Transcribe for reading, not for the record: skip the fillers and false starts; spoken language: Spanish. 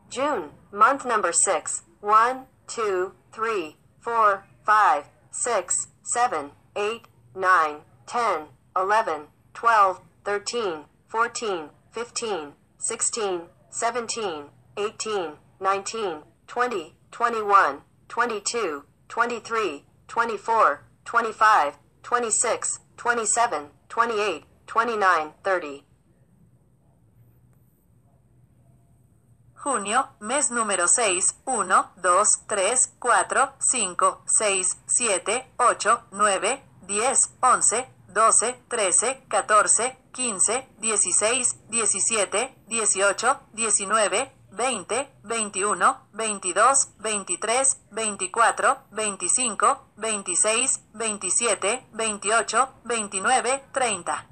June, month number 6, 1, 2, 3, 4, 5, 6, 7, 8, 9, 10, 11, 12, 13, 14, 15, 16, 17, 18, 19, 20, 21, 22, 23, 24, 25, 26, 27, 28, 29, 30. Junio, mes número 6, 1, 2, 3, 4, 5, 6, 7, 8, 9, 10, 11, 12, 13, 14, 15, 16, 17, 18, 19, 20, 21, 22, 23, 24, 25, 26, 27, 28, 29, 30.